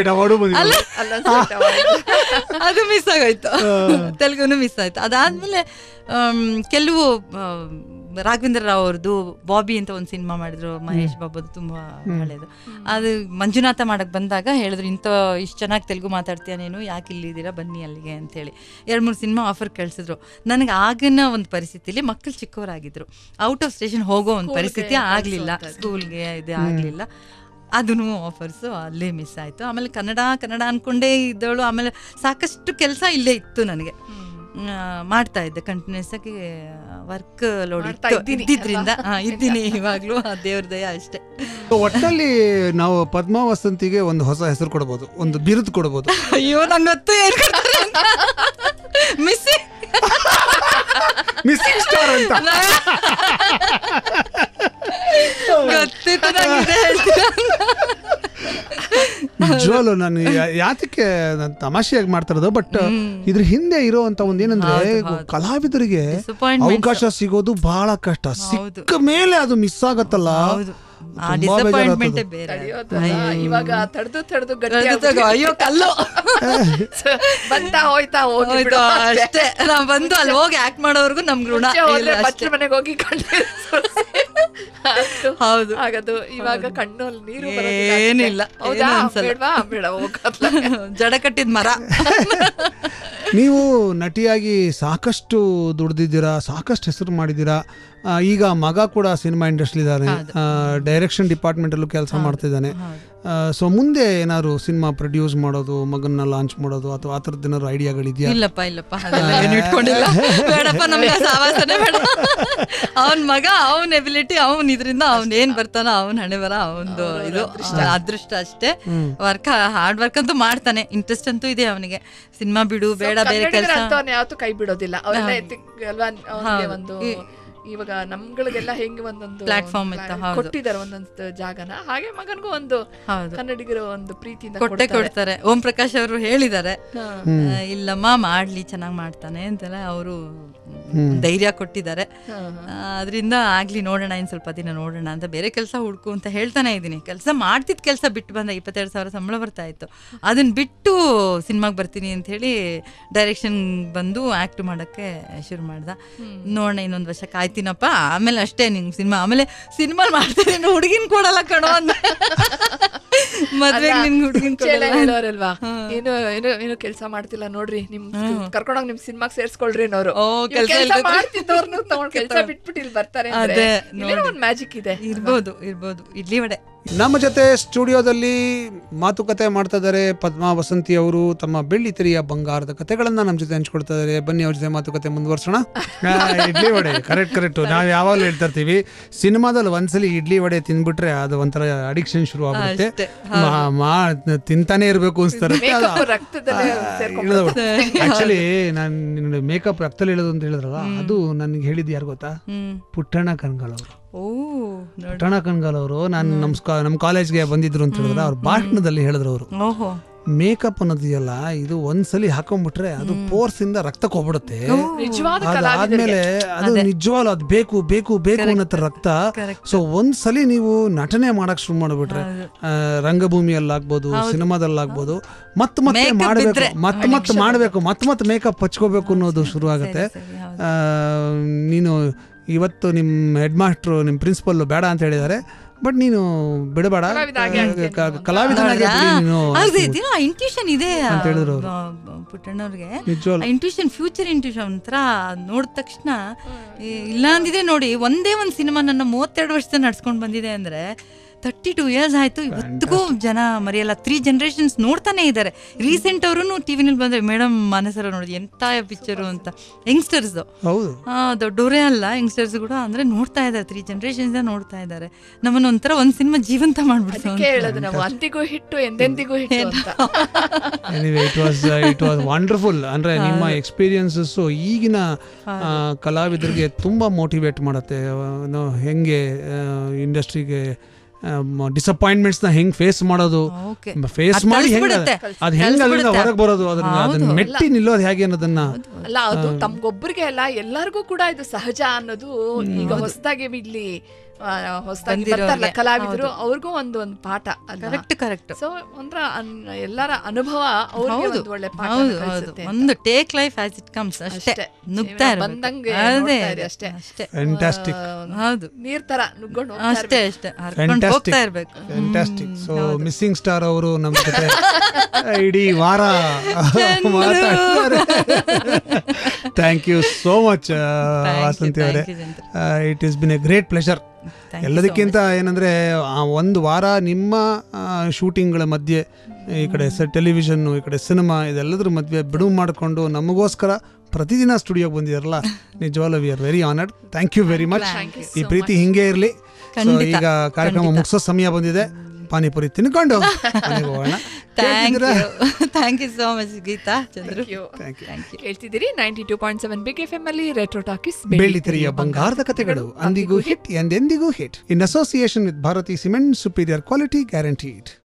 ಅದು ಮಿಸ್ ಆಗೋಯ್ತು, ತೆಲುಗುನು ಮಿಸ್ ಆಯ್ತು. ಅದಾದ್ಮೇಲೆ ಕೆಲವು ರಾಘವೇಂದ್ರ ರಾವ್ ಅವ್ರದ್ದು ಬಾಬಿ ಅಂತ ಒಂದು ಸಿನಿಮಾ ಮಾಡಿದ್ರು, ಮಹೇಶ್ ಬಾಬುದು, ತುಂಬಾ ಹಳೇದು. ಅದು ಮಂಜುನಾಥ ಮಾಡಕ್ ಬಂದಾಗ ಹೇಳಿದ್ರು, ಇಷ್ಟು ಚೆನ್ನಾಗಿ ತೆಲುಗು ಮಾತಾಡ್ತೀಯ ನೀನು, ಯಾಕೆ ಇಲ್ಲಿದ್ದೀರಾ, ಬನ್ನಿ ಅಲ್ಲಿಗೆ ಅಂತೇಳಿ 2-3 ಸಿನಿಮಾ ಆಫರ್ ಕಳಿಸಿದ್ರು. ನನಗೆ ಆಗಿನ ಒಂದು ಪರಿಸ್ಥಿತಿಲಿ ಮಕ್ಕಳು ಚಿಕ್ಕವರಾಗಿದ್ರು, ಔಟ್ ಆಫ್ ಸ್ಟೇಷನ್ ಹೋಗೋ ಒಂದು ಪರಿಸ್ಥಿತಿ ಆಗ್ಲಿಲ್ಲ, ಸ್ಕೂಲ್ಗೆ ಇದು ಆಗ್ಲಿಲ್ಲ. ಅದೂ ಆಫರ್ಸು ಅಲ್ಲೇ ಮಿಸ್ ಆಯ್ತು. ಆಮೇಲೆ ಕನ್ನಡ ಅನ್ಕೊಂಡೇ ಇದ್ದವಳು. ಆಮೇಲೆ ಸಾಕಷ್ಟು ಕೆಲಸ ಇಲ್ಲೇ ಇತ್ತು, ನನಗೆ ಮಾಡ್ತಾ ಇದ್ದೆ ಕಂಟಿನ್ಯೂಸ್ ಆಗಿ ವರ್ಕ್ ಲೋಡ್ ಇದ್ದಿದ್ರಿಂದ ಇದ್ದೀನಿ ಇವಾಗ್ಲೂ. ದೇವ್ರ ದಯ ಅಷ್ಟೇ. ಒಟ್ಟಲ್ಲಿ ನಾವು ಪದ್ಮಾ ವಸಂತಿಗೆ ಒಂದು ಹೊಸ ಹೆಸರು ಕೊಡಬಹುದು, ಒಂದು ಬಿರುದು ಕೊಡಬಹುದು. ಅಯ್ಯೋ ನಂಗೊತ್ತು ಮಿಸ್ಸಿಂಗ್ ಸ್ಟಾರ್ ಅಂತ ಗೊತ್ತಿತ್ತು ನನಗೆ. ನಿಜವಾಗ್ಲೂ ನಾನು ಯಾತಕ್ಕೆ ತಮಾಷೆಯಾಗಿ ಮಾಡ್ತಾ ಇರೋದು, ಬಟ್ ಇದ್ರ ಹಿಂದೆ ಇರೋಂತ ಒಂದ್ ಏನಂದ್ರೆ ಕಲಾವಿದರಿಗೆ ಅವಕಾಶ ಸಿಗೋದು ಬಹಳ ಕಷ್ಟ, ಸಿಕ್ಕ ಮೇಲೆ ಅದು ಮಿಸ್ ಆಗತ್ತಲ್ಲ. ಇವಾಗ ತಡೆದು ಅಯ್ಯೋ ಕಲ್ಲು ಬಂತಾ ಹೋಯ್ತಾ ಅಷ್ಟೇ. ನಾವ್ ಬಂದು ಅಲ್ಲಿ ಹೋಗಿ ಆಕ್ಟ್ ಮಾಡೋವರೆಗೂ ನಮ್ಗೆ ಋಣ. ಮನೆಗೆ ಹೋಗಿ ಹೌದು ಆಗದು. ಇವಾಗ ಕಣ್ಣಲ್ಲಿ ನೀರು ಏನಿಲ್ಲ, ಜಡ ಕಟ್ಟಿದ ಮರ. ನೀವು ನಟಿಯಾಗಿ ಸಾಕಷ್ಟು ದುಡ್ದಿದ್ದೀರಾ, ಸಾಕಷ್ಟು ಹೆಸರು ಮಾಡಿದ್ದೀರಾ. ಈಗ ಮಗ ಕೂಡ ಸಿನಿಮಾ ಇಂಡಸ್ಟ್ರಿ ಇದ್ದಾನೆ, ಡೈರೆಕ್ಷನ್ ಡಿಪಾರ್ಟ್ಮೆಂಟ್ ಅಲ್ಲೂ ಕೆಲಸ ಮಾಡ್ತಿದ್ದಾನೆ. ಸೊ ಮುಂದೆ ಏನಾದ್ರು ಸಿನಿಮಾ ಪ್ರೊಡ್ಯೂಸ್ ಮಾಡೋದು, ಮಗನ್ನ ಲಾಂಚ್ ಮಾಡೋದು ಅಥವಾ ಆ ಥರದ್ದು ಏನಾದ್ರು ಐಡಿಯಾಗಳಿದೆಯಾ? ಇಲ್ಲಪ್ಪ ಏನು ಇಟ್ಕೊಂಡಿಲ್ಲ. ಬೇಡಪ್ಪ, ನಮ್ಗೆ ಸಾವಾಸನೆ ಬೇಡ. ಅವನ್ ಮಗ, ಅವನ್ ಎಬಿಲಿಟಿ, ಅವನ್ ಇದರಿಂದ ಅವನ್ ಏನ್ ಬರ್ತಾನೋ ಅವನ್ ಹಣೆ ಬರ, ಅವನದು ಇದು ಅದೃಷ್ಟ ಅಷ್ಟೇ. ಹಾರ್ಡ್ ವರ್ಕ್ ಅಂತೂ ಮಾಡ್ತಾನೆ, ಇಂಟ್ರೆಸ್ಟ್ ಅಂತೂ ಇದೆ ಅವನಿಗೆ. ಸಿನಿಮಾ ಬಿಡು ಬೇಡ, ಬೇರೆ ಕೆಲಸ ಯಾವತ್ತೂ ಕೈ ಬಿಡೋದಿಲ್ಲ. ಇವಾಗ ನಮ್ಗಳಿಗೆಲ್ಲ ಹೆಂಗೆ ಒಂದೊಂದು ಪ್ಲಾಟ್ಫಾರ್ಮ್ ಕೊಟ್ಟಿದ್ದಾರೆ, ಒಂದೊಂದು ಜಾಗನ. ಹಾಗೆ ಮಗನ್ಗೂ ಒಂದು ಕನ್ನಡಿಗರು ಒಂದು ಪ್ರೀತಿಯಿಂದ ಕೊಡ್ತಾರೆ. ಓಂ ಪ್ರಕಾಶ್ ಅವರು ಹೇಳಿದ್ದಾರೆ, ಇಲ್ಲಮ್ಮ ಮಾಡ್ಲಿ, ಚೆನ್ನಾಗ್ ಮಾಡ್ತಾನೆ ಅಂತೆಲ್ಲ ಅವರು ಧೈರ್ಯ ಕೊಟ್ಟಿದ್ದಾರೆ. ಅದರಿಂದ ಆಗ್ಲಿ, ನೋಡೋಣ, ಇನ್ ಸ್ವಲ್ಪ ದಿನ ನೋಡೋಣ ಅಂತ. ಬೇರೆ ಕೆಲಸ ಹುಡ್ಕು ಅಂತ ಹೇಳ್ತಾನೆ ಇದ್ದೀನಿ. ಕೆಲಸ ಮಾಡ್ತಿದ್ ಕೆಲಸ ಬಿಟ್ಟು ಬಂದ 22,000 ಸಂಬಳ ಬರ್ತಾ ಇತ್ತು. ಅದನ್ನ ಬಿಟ್ಟು ಸಿನಿಮಾಗ್ ಬರ್ತೀನಿ ಅಂತ ಹೇಳಿ ಡೈರೆಕ್ಷನ್ ಬಂದು ಆಕ್ಟ್ ಮಾಡಕ್ಕೆ ಶುರು ಮಾಡ್ದ. ನೋಡೋಣ, ಇನ್ನೊಂದು ವರ್ಷ ಕಾಯ್ತೀನಪ್ಪ, ಆಮೇಲೆ ಅಷ್ಟೇ ನಿಂಗೆ ಸಿನಿಮಾ. ಆಮೇಲೆ ಸಿನಿಮಾ ಮಾಡ್ತೀನಿ, ಹುಡುಗಿನ ಕೊಡಲ್ಲ ಕಣೋ ಅಂದ. ಮದ್ವೆಗೆ ನಿನ್ ಹುಡುಗಿನ ಹೇಳೋರಲ್ವಾ, ಏನು ಕೆಲಸ ಮಾಡ್ತಿಲ್ಲ ನೋಡ್ರಿ, ನಿಮ್ ಕರ್ಕೊಂಡೋಗಿ ನಿಮ್ ಸಿನಿಮಾಗ್ ಸೇರ್ಸ್ಕೊಳ್ರಿ ಅನ್ನೋರು. ಮಾಡ್ತಿದ್ದವ್ರನ್ನು ತಗೊಂಡ್ ಕೆಲಸ ಬಿಟ್ಬಿಟ್ಟು ಇಲ್ಲಿ ಬರ್ತಾರೆ. ಒಂದು ಮ್ಯಾಜಿಕ್ ಇದೆ. ಇರ್ಬೋದು ಇಡ್ಲಿ ವಡೆ. ನಮ್ಮ ಜೊತೆ ಸ್ಟುಡಿಯೋದಲ್ಲಿ ಮಾತುಕತೆ ಮಾಡ್ತಾ ಇದ್ದಾರೆ ಪದ್ಮಾ ವಸಂತಿ ಅವರು. ತಮ್ಮ ಬೆಳ್ಳಿ ತೆರೆಯ ಬಂಗಾರದ ಕಥೆಗಳನ್ನ ನಮ್ಮ ಜೊತೆ ಹಂಚ್ಕೊಳ್ತಾ ಇದ್ದಾರೆ. ಬನ್ನಿ ಅವ್ರ ಜೊತೆ ಮಾತುಕತೆ ಮುಂದುವರ್ಸೋಣ. ಇಡ್ಲಿ ವಡೆ ಕರೆಕ್ಟ್. ನಾವು ಯಾವಾಗಲೂ ಹೇಳ್ತಾ ಇರ್ತೀವಿ, ಸಿನಿಮಾದಲ್ಲಿ ಒಂದ್ಸಲಿ ಇಡ್ಲಿ ವಡೆ ತಿಂದ್ಬಿಟ್ರೆ ಅದು ಒಂಥರ ಅಡಿಕ್ಷನ್ ಶುರು ಆಗುತ್ತೆ, ತಿಂತಾನೆ ಇರ್ಬೇಕು ಅನ್ಸ್ತಾರೆ. ಆಕ್ಚುಲಿ ನಾನು ಮೇಕಪ್ ರಕ್ತದಲ್ಲಿ ಇಳೋದು ಅಂತ ಹೇಳಿದ್ರಲ್ಲ, ಅದು ನನ್ಗೆ ಹೇಳಿದ್ ಯಾರು ಗೊತ್ತಾ? ಪುಟ್ಟಣ್ಣ ಕಣ್ಗಾಲ್ ಅವರು. ಪುಟ್ಟಣ್ಣ ಕಣ್ಗಾಲ್ ಅವರು ನಮ್ಮ ಕಾಲೇಜ್ಗೆ ಬಂದಿದ್ರು ಅಂತ ಹೇಳಿದ್ರೆ, ಅವ್ರ ಭಾಷಣದಲ್ಲಿ ಹೇಳಿದ್ರು ಅವರು, ಮೇಕಪ್ ಅನ್ನೋದಿಯಲ್ಲ, ಇದು ಒಂದ್ಸಲಿ ಹಾಕೊಂಡ್ಬಿಟ್ರೆ ಅದು ಪೋರ್ಸ್ ಇಂದ ರಕ್ತಕ್ಕೆ ಹೋಗ್ಬಿಡುತ್ತೆ. ಅದಾದ್ಮೇಲೆ ಅದು ನಿಜವಾಗ್ಲೂ ಅದು ಬೇಕು ಅನ್ನೋ ರಕ್ತ. ಸೊ ಒಂದ್ಸಲಿ ನೀವು ನಟನೆ ಮಾಡಕ್ ಶುರು ಮಾಡ್ಬಿಟ್ರೆ, ರಂಗಭೂಮಿಯಲ್ಲಾಗ್ಬೋದು, ಸಿನಿಮಾದಲ್ಲಾಗ್ಬೋದು, ಮತ್ತೆ ಮಾಡ್ಬೇಕು, ಮತ್ತೆ ಮೇಕಪ್ ಹಚ್ಕೋಬೇಕು ಅನ್ನೋದು ಶುರು ಆಗುತ್ತೆ. ನೀನು ಇವತ್ತು ನಿಮ್ಮ ಹೆಡ್ ಮಾಸ್ಟ್ರು, ನಿಮ್ಮ ಪ್ರಿನ್ಸಿಪಲ್ ಬೇಡ ಅಂತ ಹೇಳಿದ್ದಾರೆ, ಬಟ್ ನೀನು ಬಿಡಬೇಡ, ಕಲಾವಿದನಾಗಿ ಇಂಟ್ಯೂಷನ್ ಇದೆ ಪುಟ್ಟಣ್ಣವ್ರಿಗೆ. ಇಂಟ್ಯೂಷನ್, ಫ್ಯೂಚರ್ ಇಂಟ್ಯೂಷನ್ ಒಂಥರ ನೋಡಿದ ತಕ್ಷಣ ಇಲ್ಲ ಅಂದಿದೆ ನೋಡಿ. ಒಂದೇ ಒಂದು ಸಿನಿಮಾ ನನ್ನ 32 ವರ್ಷದಿಂದ ನಡ್ಸ್ಕೊಂಡು ಬಂದಿದೆ ಅಂದ್ರೆ 32 years ಆಯ್ತು, ಇವತ್ತಿಗೂ ಜನ ಮರೆಯಲ್ಲ. 3 generations ನೋಡ್ತಾನೆ ಇದ್ದಾರೆ. ರೀಸೆಂಟ್ ಅವರು ಟಿವಿನಲ್ಲಿ ಬಂದ್ರೆ, ಮೇಡಮ್ ಮಾನಸರ ನೋಡಿದ್ವಿ ಎಂತ ಪಿಕ್ಚರು ಅಂತ. ಯಂಗ್ಸ್ಟರ್ಸ್, ದೊಡ್ಡವರೇ ಅಲ್ಲ, ಯಂಗ್ಸ್ಟರ್ಸ್ ಕೂಡ ಅಂದ್ರೆ ನೋಡ್ತಾ ಇದ್ದಾರೆ. 3 generations ನೋಡ್ತಾ ಇದ್ದಾರೆ. ನಮ್ಮನ್ನ ಒಂಥರ ಒಂದ್ ಸಿನಿಮಾ ಜೀವಂತ ಮಾಡ್ಬಿಡ್ತು. ಅಂದಿಗೂ ಹಿಟ್ಟು ಎಂದೆಂದಿಗೂ ಹಿಟ್ಟು. It was wonderful. ಅಂದ್ರೆ ನಿಮ್ಮ ಎಕ್ಸ್ಪೀರಿಯನ್ಸಸ್ ಈಗಿನ ಕಲಾವಿದರಿಗೆ ತುಂಬಾ ಮೋಟಿವೇಟ್ ಮಾಡುತ್ತೆ. ಹೆಂಗೆ ಇಂಡಸ್ಟ್ರಿಗೆ ಡಿಸಪಾಯಿಂಟ್ಮೆಂಟ್ಸ್ ನ ಹೆಂಗ್ ಫೇಸ್ ಮಾಡೋದು, ಫೇಸ್ ಮಾಡಿ ಅದ್ ಹೆಂಗ್ ಅದರಿಂದ ಹೊರಗೆ ಬರೋದು, ಅದನ್ನ ಮೆಟ್ಟಿ ನಿಲ್ಲೋದು ಹೇಗೆ ಅನ್ನೋದನ್ನ. ಅಲ್ಲ ಅದು ತಮ್ಗೊಬ್ಬರಿಗೆ ಅಲ್ಲ ಎಲ್ಲರಿಗೂ ಕೂಡ ಇದು ಸಹಜ ಅನ್ನೋದು ಈಗ ಹೊಸದಾಗಿ ಇಲ್ಲಿ ಹೊಸದಾಗಿ ಬರ್ತಾರಲ್ಲ ಕಲಾವಿದರು ಅವ್ರಿಗೂ ಒಂದು ಪಾಠ. ಕರೆಕ್ಟ್. ಸೊ ಒಂಥರ ಎಲ್ಲರ ಅನುಭವ ಅವ್ರಿಗೆ ಒಂದು ಒಳ್ಳೆ ಪಾಠ ಕಲಿಸುತ್ತೆ. ಒಂದು take life as it comes ಅಷ್ಟೇ, ನುಗ್ತಾ ಬಂದಂಗೆ ಅಷ್ಟೇ. ಫ್ಯಾಂಟಾಸ್ಟಿಕ್. ಹೌದು, ನೀರ್ ತರ ನುಗ್ಕೊಂಡು ಅಷ್ಟೇ ಹೋಗ್ತಾ ಇರ್ಬೇಕು. ಫ್ಯಾಂಟಾಸ್ಟಿಕ್. ಸೊ ಮಿಸ್ಸಿಂಗ್ ಸ್ಟಾರ್ ಅವರು ನಮ್ಮ ಜೊತೆ ಇಡೀ ವಾರ ಮಾತಾಡ್ತಾರೆ. Thank you so much Vasanthi ಅವರೇ. It is been a great pleasure. ಎಲ್ಲದಕ್ಕಿಂತ ಏನಂದ್ರೆ ಒಂದು ವಾರ ನಿಮ್ಮ ಶೂಟಿಂಗ್ಗಳ ಮಧ್ಯೆ ಈ ಕಡೆ ಟೆಲಿವಿಷನ್, ಈ ಕಡೆ ಸಿನಿಮಾ, ಇದೆಲ್ಲದ್ರ ಮಧ್ಯೆ ಬಿಡುವು ಮಾಡಿಕೊಂಡು ನಮಗೋಸ್ಕರ ಪ್ರತಿದಿನ ಸ್ಟುಡಿಯೋಗೆ ಬಂದಿರಲ್ಲ, ನಿಜವಾಗ್ಲೂ we are very honoured. Thank you very much. ಈ ಪ್ರೀತಿ ಹಿಂಗೆ ಇರಲಿ. ಸೊ ಈಗ ಕಾರ್ಯಕ್ರಮ ಮುಗಿಸೋ ಸಮಯ ಬಂದಿದೆ, ಪಾನಿಪುರಿ ತಿನ್ಕೊಂಡು ಹೋಗೋಣ. Thank you so much Geeta, Chandru. ಹೇಳ್ತಿದ್ದೀರಿ 92.7 ಬಿಗ್ ಎಫ್ಎಂ ಅಲ್ಲಿ ರೆಟ್ರೋ ಟಾಕೀಸ್, ಬೆಳ್ಳಿತೆರೆಯ ಬಂಗಾರದ ಕಥೆಗಳು, ಅಂದಿಗೂ ಹಿಟ್ ಎಂದೆಂದಿಗೂ hit. In association with Bharathi cement, superior quality guaranteed.